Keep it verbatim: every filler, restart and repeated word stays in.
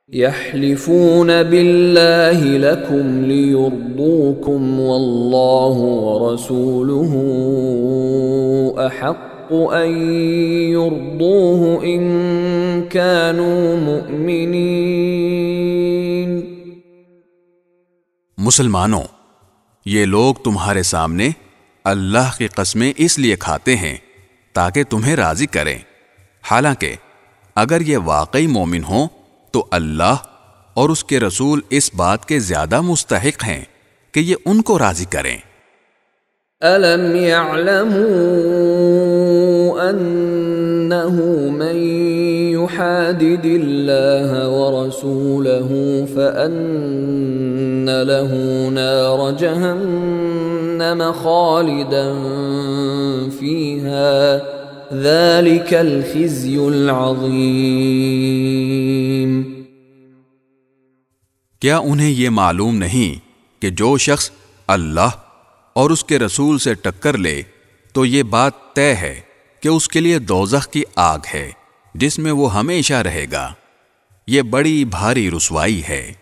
يحلفون بالله لكم ليرضوكم والله ورسوله أحق أن يرضوه إن كانوا مؤمنين۔ مسلمانوں، یہ لوگ تمہارے سامنے اللہ کی قسمیں اس لیے کھاتے ہیں تاکہ تمہیں راضی کریں، حالانکہ اگر یہ واقعی مومن ہوں تو اللہ اور اس کے رسول اس بات کے زیادہ مستحق ہیں کہ یہ ان کو راضی کریں۔ أَلَمْ يَعْلَمُوا أَنَّهُ مَن يُحَادِدِ اللَّهَ وَرَسُولَهُ فَأَنَّ لَهُ نَارَ جَهَنَّمَ خَالِدًا فِيهَا ذَلِكَ الْخِزْيُ الْعَظِيمُ۔ کیا انہیں یہ معلوم نہیں کہ جو شخص اللہ اور اس کے رسول سے ٹکر لے تو یہ بات طے ہے کہ اس کے لیے دوزخ کی آگ ہے جس میں وہ ہمیشہ رہے گا، یہ بڑی بھاری رسوائی ہے۔